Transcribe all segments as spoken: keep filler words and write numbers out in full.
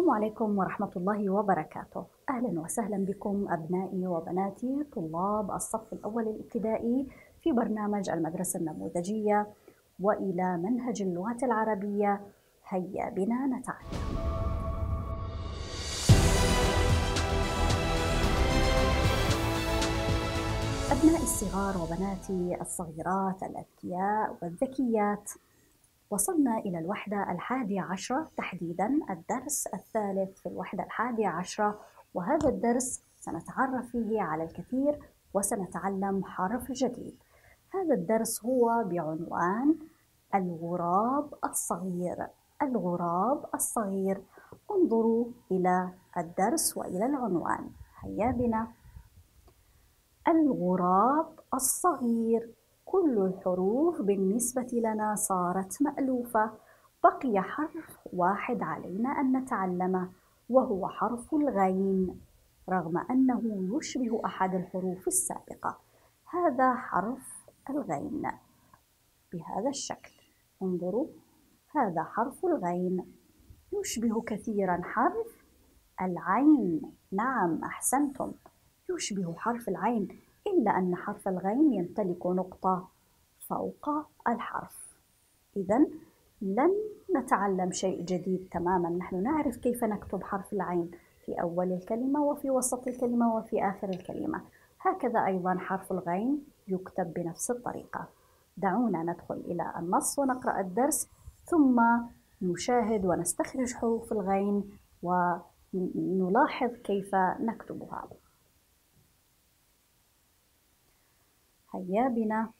السلام عليكم ورحمة الله وبركاته. أهلا وسهلا بكم أبنائي وبناتي طلاب الصف الأول الابتدائي في برنامج المدرسة النموذجية وإلى منهج اللغة العربية. هيا بنا نتعلم. أبنائي الصغار وبناتي الصغيرات الأذكياء والذكيات، وصلنا إلى الوحدة الحادية عشرة تحديداً الدرس الثالث في الوحدة الحادية عشرة، وهذا الدرس سنتعرف فيه على الكثير وسنتعلم حرف جديد. هذا الدرس هو بعنوان الغراب الصغير. الغراب الصغير. انظروا إلى الدرس وإلى العنوان. هيا بنا. الغراب الصغير. كل الحروف بالنسبة لنا صارت مألوفة، بقي حرف واحد علينا أن نتعلمه وهو حرف الغين، رغم أنه يشبه أحد الحروف السابقة. هذا حرف الغين بهذا الشكل. انظروا، هذا حرف الغين يشبه كثيرا حرف العين. نعم، أحسنتم، يشبه حرف العين، إلا أن حرف الغين يمتلك نقطة فوق الحرف. إذن لن نتعلم شيء جديد تماما، نحن نعرف كيف نكتب حرف العين في أول الكلمة وفي وسط الكلمة وفي آخر الكلمة. هكذا أيضا حرف الغين يكتب بنفس الطريقة. دعونا ندخل إلى النص ونقرأ الدرس، ثم نشاهد ونستخرج حروف الغين ونلاحظ كيف نكتبها. هيا بنا.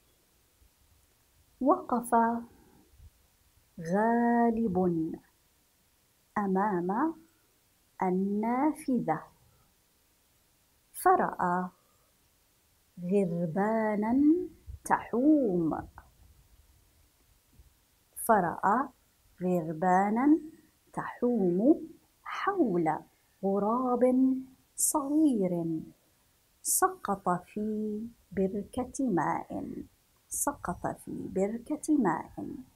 وقف غالب أمام النافذة، فرأى غربانا تحوم. فرأى غربانا تحوم حول غراب صغير سقط في بركة ماء. سقط في بركة ماء.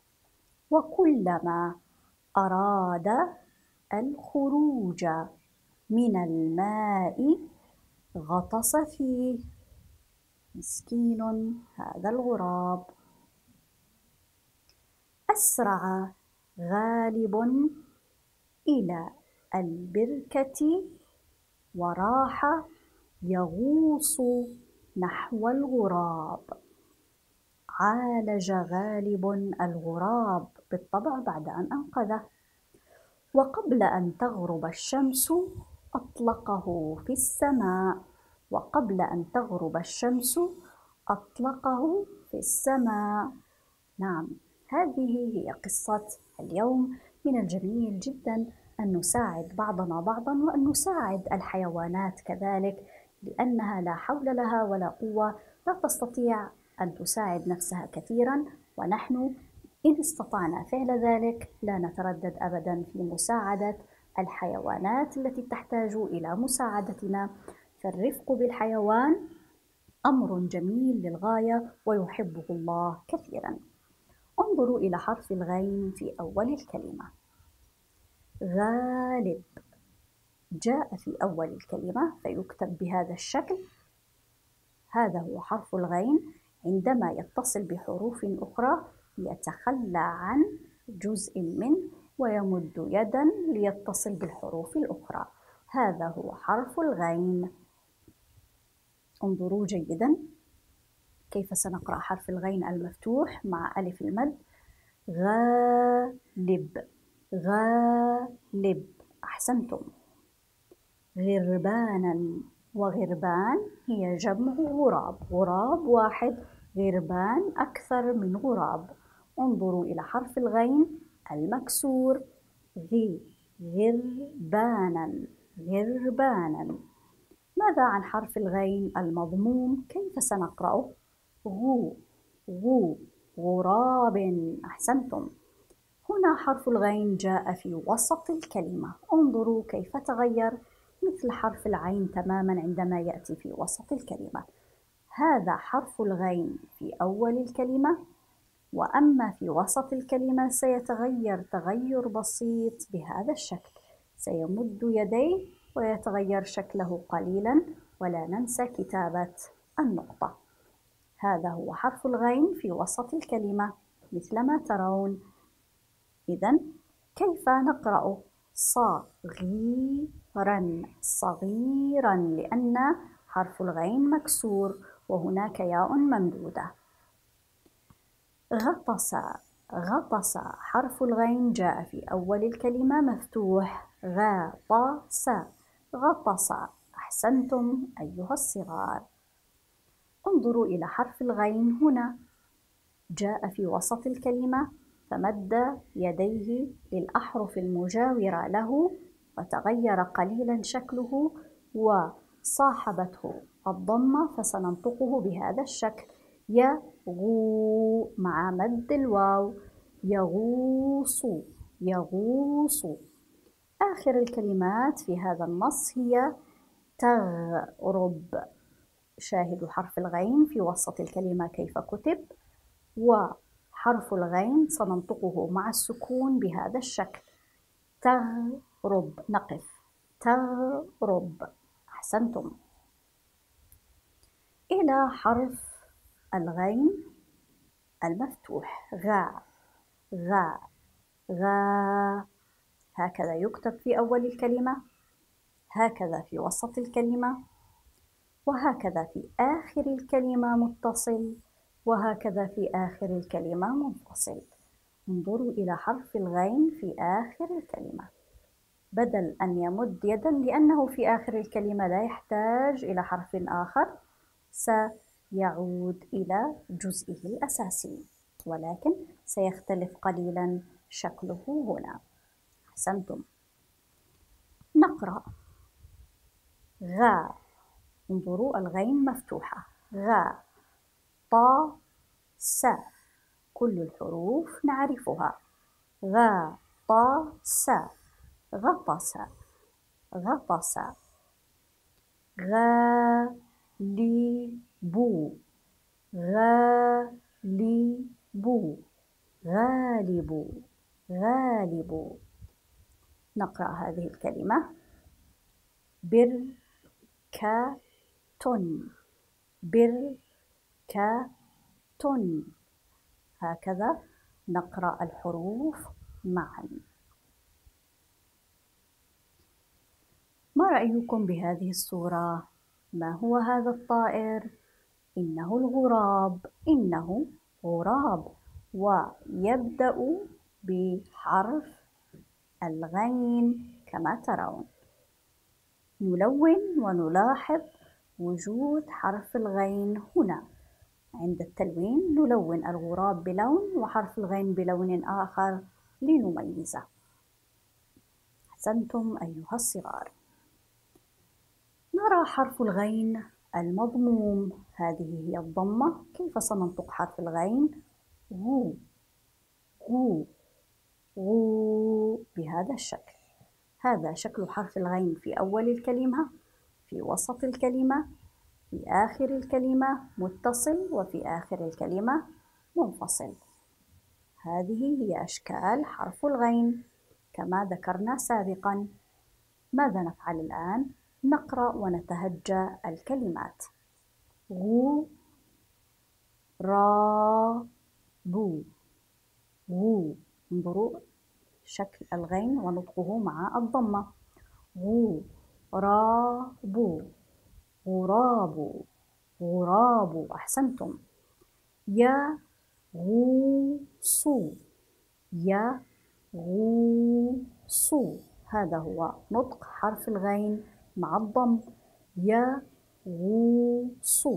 وكلما أراد الخروج من الماء غطس فيه. مسكين هذا الغراب. أسرع غالب إلى البركة وراح يغوص نحو الغراب. عالج غالب الغراب بالطبع بعد أن أنقذه، وقبل أن تغرب الشمس أطلقه في السماء. وقبل أن تغرب الشمس أطلقه في السماء. نعم، هذه هي قصة اليوم. من الجميل جدا أن نساعد بعضنا بعضا وأن نساعد الحيوانات كذلك، لأنها لا حول لها ولا قوة، لا تستطيع أن تساعد نفسها كثيرا، ونحن إن استطعنا فعل ذلك لا نتردد أبدا في مساعدة الحيوانات التي تحتاج إلى مساعدتنا. فالرفق بالحيوان أمر جميل للغاية ويحبه الله كثيرا. انظروا إلى حرف الغين في أول الكلمة. غالب جاء في أول الكلمة فيكتب بهذا الشكل. هذا هو حرف الغين. عندما يتصل بحروف أخرى يتخلى عن جزء منه ويمد يدا ليتصل بالحروف الأخرى. هذا هو حرف الغين. انظروا جيدا كيف سنقرأ حرف الغين المفتوح مع ألف المد. غالب. غالب. أحسنتم. غربانا. وغربان هي جمع غراب. غراب واحد، غربان أكثر من غراب. انظروا إلى حرف الغين المكسور. غي. غربانا. غربانا. ماذا عن حرف الغين المضموم؟ كيف سنقرأه؟ غو. غو. غراب. أحسنتم. هنا حرف الغين جاء في وسط الكلمة. انظروا كيف تغير، مثل حرف العين تماما عندما يأتي في وسط الكلمة. هذا حرف الغين في أول الكلمة، وأما في وسط الكلمة سيتغير تغير بسيط بهذا الشكل. سيمد يديه ويتغير شكله قليلا، ولا ننسى كتابة النقطة. هذا هو حرف الغين في وسط الكلمة مثلما ترون. إذن كيف نقرأ صغيرا؟ صغيرا لأن حرف الغين مكسور وهناك ياء ممدودة. غطس. غطس حرف الغين جاء في أول الكلمة مفتوح. غطس. غطس. أحسنتم أيها الصغار. انظروا إلى حرف الغين هنا، جاء في وسط الكلمة فمد يديه للأحرف المجاورة له وتغير قليلا شكله وصاحبته الضمة، فسننطقه بهذا الشكل: يغو مع مد الواو. يغوص. يغوص. آخر الكلمات في هذا النص هي تغرب. شاهدوا حرف الغين في وسط الكلمة كيف كتب، وحرف الغين سننطقه مع السكون بهذا الشكل: تغرب. نقف. تغرب. أحسنتم. إلى حرف الغين المفتوح. غا. غا. غا. هكذا يكتب في أول الكلمة، هكذا في وسط الكلمة، وهكذا في آخر الكلمة متصل، وهكذا في آخر الكلمة منفصل. انظروا إلى حرف الغين في آخر الكلمة، بدل أن يمد يدا لأنه في آخر الكلمة لا يحتاج إلى حرف آخر، سيعود إلى جزئه الأساسي، ولكن سيختلف قليلا شكله هنا. أحسنتم. نقرأ غا. انظروا الغين مفتوحة. غا. طا. سا. كل الحروف نعرفها. غا. طا. سا. غطس. غطس. غالب. غالب. غالب. غالب. نقرأ هذه الكلمة: بركة. بركة. هكذا نقرأ الحروف معا. ما رأيكم بهذه الصورة؟ ما هو هذا الطائر؟ إنه الغراب. إنه غراب، ويبدأ بحرف الغين كما ترون. نلون ونلاحظ وجود حرف الغين هنا. عند التلوين نلون الغراب بلون وحرف الغين بلون آخر لنميزه. أحسنتم أيها الصغار. نرى حرف الغين المضموم. هذه هي الضمة. كيف سننطق حرف الغين؟ غو. غو. غو بهذا الشكل. هذا شكل حرف الغين في أول الكلمة، في وسط الكلمة، في آخر الكلمة متصل، وفي آخر الكلمة منفصل. هذه هي أشكال حرف الغين كما ذكرنا سابقا. ماذا نفعل الآن؟ نقرأ ونتهجى الكلمات. غو. را. بو. غو. انظروا شكل الغين ونطقه مع الضمة. غو. را. بو. غراب. غراب. أحسنتم. يا. غوص. يا. غوص. هذا هو نطق حرف الغين مع الضم. يا. غوص.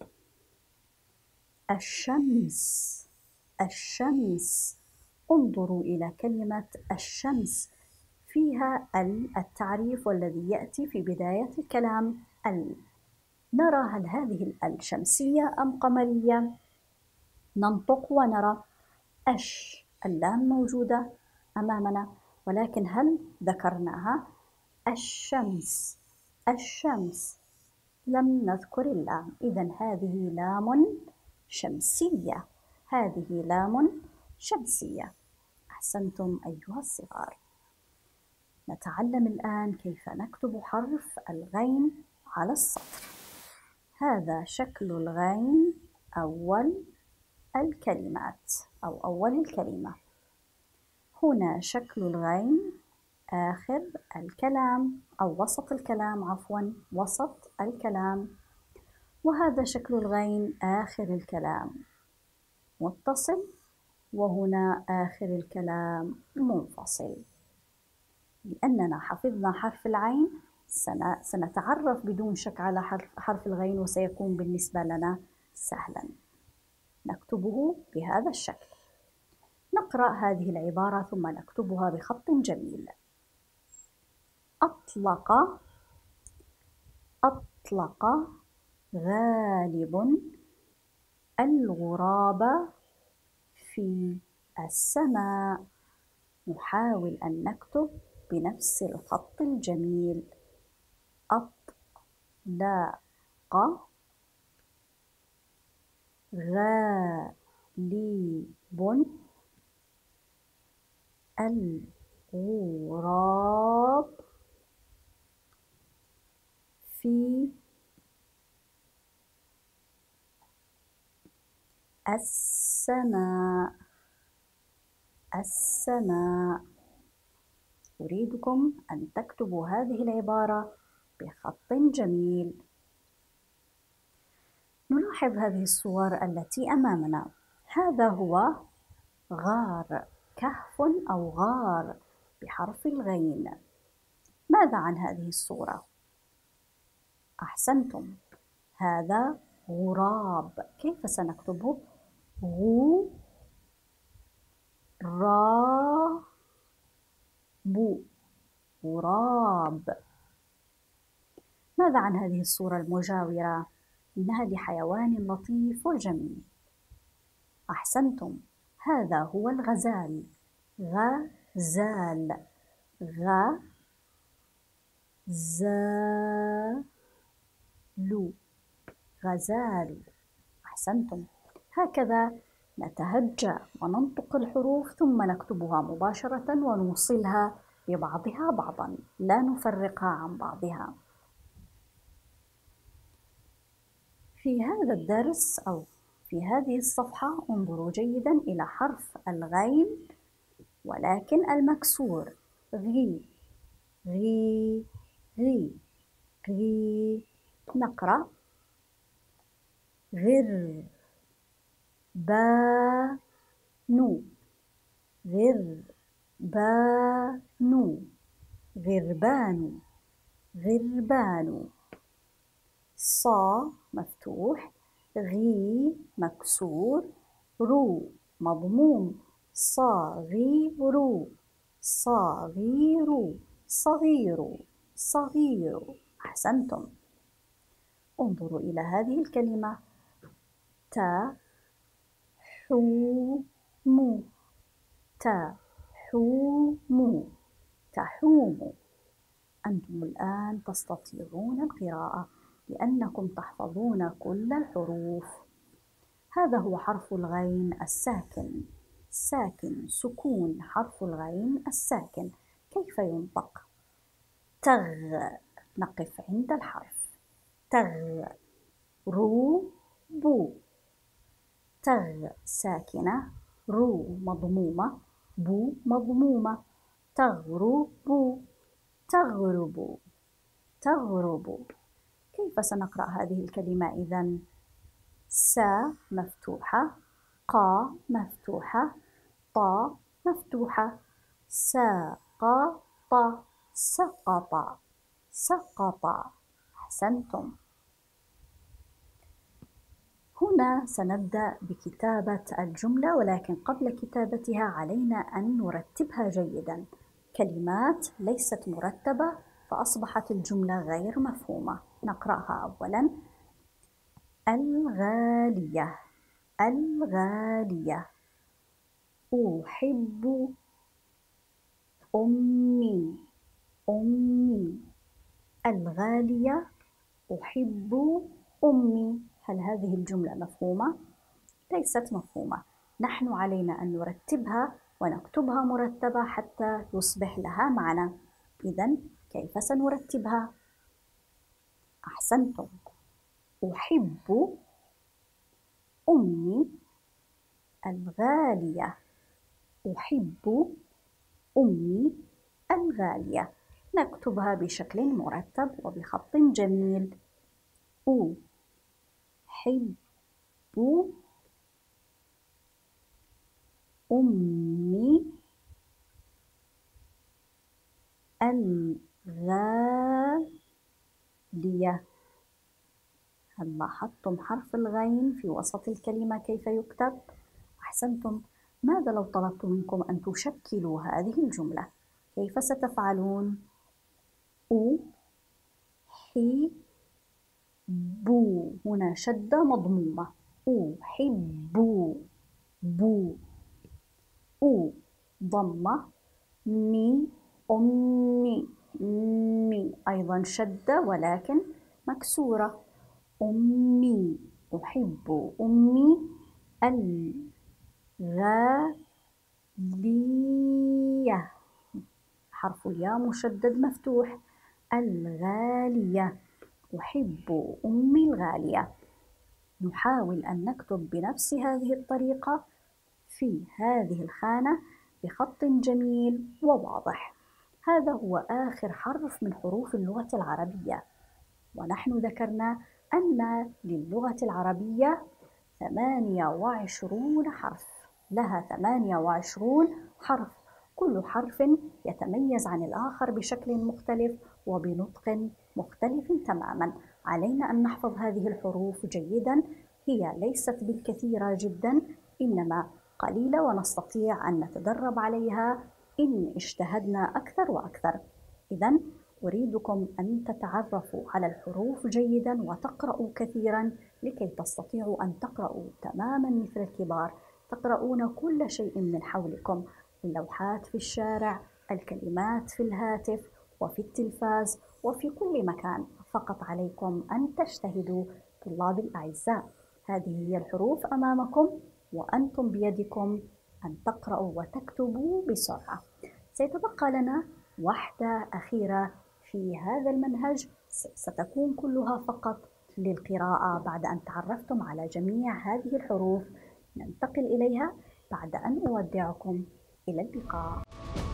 الشمس. الشمس. انظروا إلى كلمة الشمس، فيها ال التعريف والذي يأتي في بداية الكلام ال. نرى هل هذه ال شمسية أم قمرية؟ ننطق ونرى أش. اللام موجودة أمامنا، ولكن هل ذكرناها؟ الشمس. الشمس. لم نذكر اللام، إذن هذه لام شمسية. هذه لام شمسية. أحسنتم أيها الصغار. نتعلم الآن كيف نكتب حرف الغين على السطر. هذا شكل الغين أول الكلمات أو أول الكلمة. هنا شكل الغين آخر الكلام أو وسط الكلام، عفواً وسط الكلام. وهذا شكل الغين آخر الكلام متصل، وهنا آخر الكلام منفصل. لأننا حفظنا حرف العين سنتعرف بدون شك على حرف, حرف الغين، وسيكون بالنسبة لنا سهلاً. نكتبه بهذا الشكل. نقرأ هذه العبارة ثم نكتبها بخط جميل. أطلق أطلق غالب الغراب في السماء. نحاول أن نكتب بنفس الخط الجميل. أطلق غالب الغراب في السماء. السماء. أريدكم أن تكتبوا هذه العبارة بخط جميل. نلاحظ هذه الصور التي أمامنا. هذا هو غار، كهف أو غار بحرف الغين. ماذا عن هذه الصورة؟ أحسنتم، هذا غراب. كيف سنكتبه؟ غو را بو، غراب. ماذا عن هذه الصورة المجاورة؟ إنها لحيوان لطيف وجميل. أحسنتم، هذا هو الغزال. غزال. غ زالو، غزال. أحسنتم. هكذا نتهجى وننطق الحروف ثم نكتبها مباشرة ونوصلها ببعضها بعضا، لا نفرقها عن بعضها. في هذا الدرس أو في هذه الصفحة انظروا جيدا إلى حرف الغين ولكن المكسور. غي غي غي غي. نقرأ غر با نو، غر با نو، غربان، غربان. صا مفتوح، غي مكسور، رو مضموم. صغير، صغير، صغير، صغير. أحسنتم. انظروا إلى هذه الكلمة. تا حو مو، تا حو مو، تحوم. أنتم الآن تستطيعون القراءة لأنكم تحفظون كل الحروف. هذا هو حرف الغين الساكن. ساكن، سكون، حرف الغين الساكن. كيف ينطق؟ تغ. نقف عند الحرف. تغ. رو بو. تغ ساكنة، رو مضمومة، بو مضمومة. تغرب، تغرب، تغرب. كيف سنقرأ هذه الكلمة إذن؟ سا مفتوحة، قا مفتوحة، طا مفتوحة. سقط، سقط، سقط. أحسنتم. هنا سنبدأ بكتابة الجملة، ولكن قبل كتابتها علينا أن نرتبها جيدا. كلمات ليست مرتبة فأصبحت الجملة غير مفهومة. نقرأها أولا. الغالية، الغالية. أحب أمي، أمي. الغالية أحب أمي. هل هذه الجملة مفهومة؟ ليست مفهومة. نحن علينا أن نرتبها ونكتبها مرتبة حتى يصبح لها معنى. إذن كيف سنرتبها؟ أحسنتم. أحب أمي الغالية. أحب أمي الغالية. نكتبها بشكل مرتب وبخط جميل. أحب أمي الغالية. هل لاحظتم حرف الغين في وسط الكلمة كيف يكتب؟ أحسنتم. ماذا لو طلبت منكم أن تشكلوا هذه الجملة؟ كيف ستفعلون؟ أو حي بو، هنا شدة مضمومة. أحب بو. أو ضمة. مي أمي مي، أيضا شدة ولكن مكسورة. أمي. أحب أمي الغالية. حرف الياء مشدد مفتوح. الغالية. أحب أمي الغالية. نحاول أن نكتب بنفس هذه الطريقة في هذه الخانة بخط جميل وواضح. هذا هو آخر حرف من حروف اللغة العربية، ونحن ذكرنا أن للغة العربية ثمانية وعشرون حرف، لها ثمانية وعشرون حرف، كل حرف يتميز عن الآخر بشكل مختلف وبنطق مختلف تماما. علينا أن نحفظ هذه الحروف جيدا، هي ليست بالكثيرة جدا إنما قليلة، ونستطيع أن نتدرب عليها إن اجتهدنا أكثر وأكثر. إذن أريدكم أن تتعرفوا على الحروف جيدا وتقرأوا كثيرا لكي تستطيعوا أن تقرأوا تماما مثل الكبار، تقرؤون كل شيء من حولكم، اللوحات في الشارع، الكلمات في الهاتف وفي التلفاز وفي كل مكان. فقط عليكم أن تجتهدوا طلابي الأعزاء. هذه هي الحروف أمامكم وأنتم بيدكم أن تقرأوا وتكتبوا بسرعة. سيتبقى لنا واحدة أخيرة في هذا المنهج، ستكون كلها فقط للقراءة. بعد أن تعرفتم على جميع هذه الحروف ننتقل إليها بعد أن أودعكم. إلى اللقاء.